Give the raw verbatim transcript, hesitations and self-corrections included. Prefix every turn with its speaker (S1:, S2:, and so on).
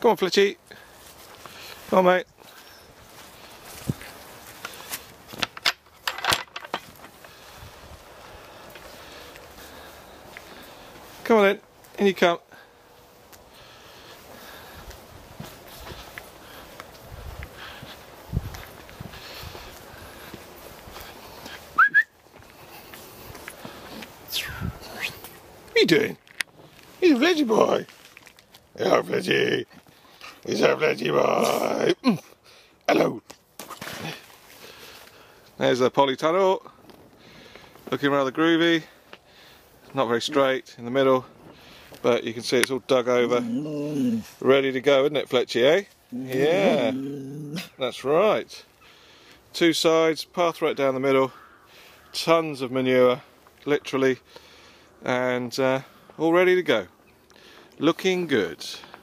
S1: Come on, Flitchy. Come on, mate. Come on then, in you come. What are you doing? He's a Fletchy boy. Hello, Fletchy. He's a Fletchy boy. Mm. Hello. There's the polytunnel. Looking rather groovy. Not very straight in the middle, but you can see it's all dug over. Ready to go, isn't it, Fletchy, eh? Yeah. That's right. Two sides, path right down the middle. Tons of manure, literally. And uh, all ready to go. Looking good.